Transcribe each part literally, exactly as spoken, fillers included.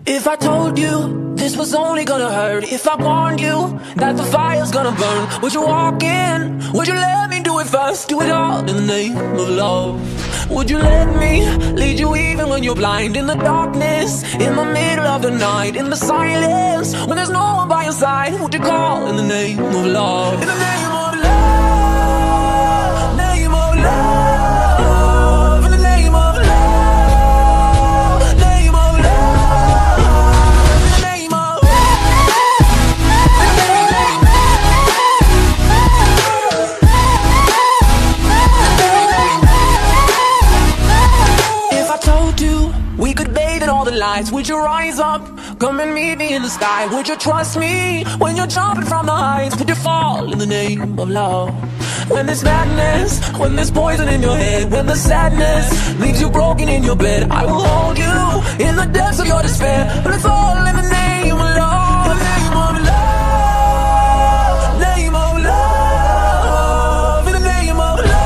If I told you this was only gonna hurt, if I warned you that the fire's gonna burn, would you walk in? Would you let me do it first? Do it all in the name of love. Would you let me lead you even when you're blind? In the darkness, in the middle of the night, in the silence, when there's no one by your side, would you call in the name of love? In the name of love, name of love, in the name of love. We could bathe in all the lights. Would you rise up, come and meet me in the sky? Would you trust me when you're jumping from the heights? Would you fall in the name of love? When there's madness, when there's poison in your head, when the sadness leaves you broken in your bed, I will hold you in the depths of your despair. But it's all in the name of love, the name of love, name of love, in the name of love.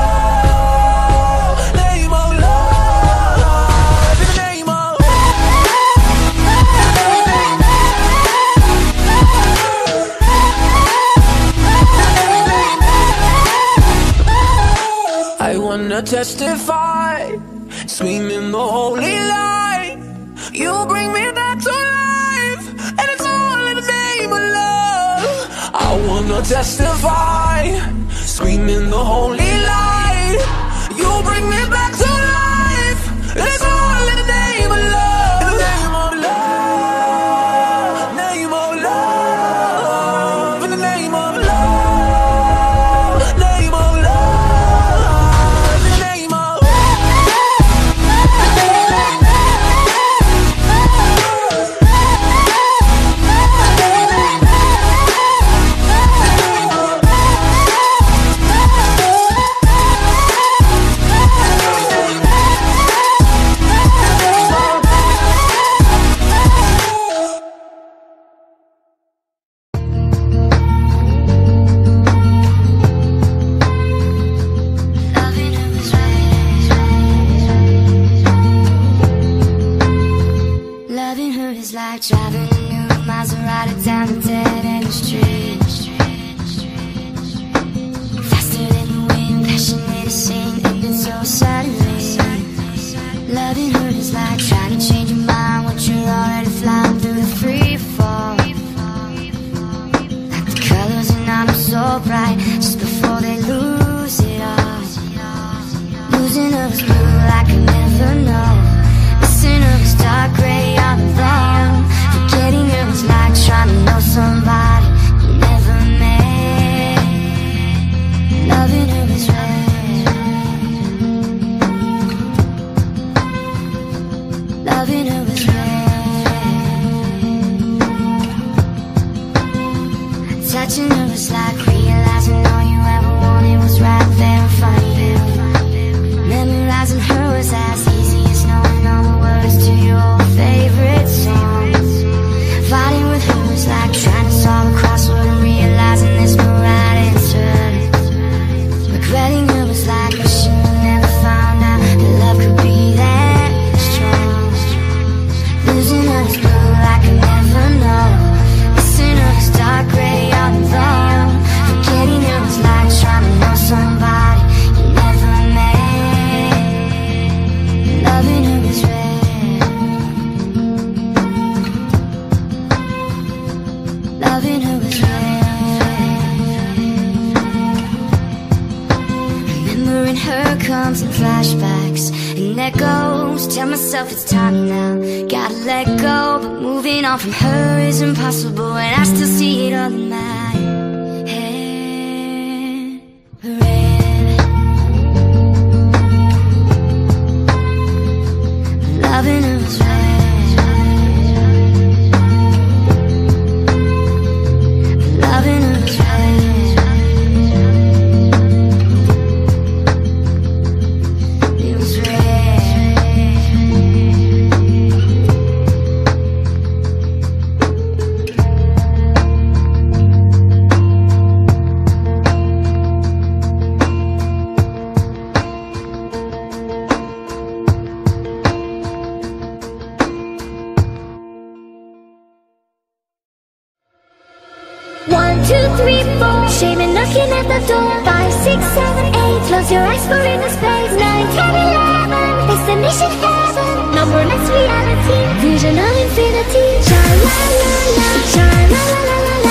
I wanna testify, screaming the holy light. You bring me back to life, and it's all in the name of love. I wanna testify, screaming the holy light. You bring me back to life, and it's all in the name of love. In the name of love, name of love, in the name of love. Driving a new Maserati down the dead-end street, faster than the wind, passionate as sin, ending so suddenly. Loving her is like trying to change your mind when you're already flying through the free fall. Like the colors in autumn so bright, just before they lose it all. Losing her is blue like I never know. Missing her is dark gray all alone. Forgetting her was like trying to know somebody you never met. Loving her was red. Loving her was red. Touching her was like realizing all you ever wanted was right there in front of you. Memorizing her was as easy as knowing all the words to your old favorite songs. Fighting with her was like trying to solve a crossword and realizing there's no right answer. Regretting her was like wishing you never found out that love could be that strong. Losing her is blue like I never know. Missing her is dark gray all alone. Forgetting her was like trying to know somebody you never met. Loving her was red. Loving her was red. Remembering her comes in flashbacks and echoes. Tell myself it's time now, gotta let go. But moving on from her is impossible, and I still see it all in my head. Red. Loving her was red. Loving her was red. It was red. three, four. Shame knocking at the door. Five, six, seven, eight. Close your eyes for inner space. Nine, ten, eleven. Destination heaven. Number next reality. Vision of infinity. Sha la la la. Sha la la la la.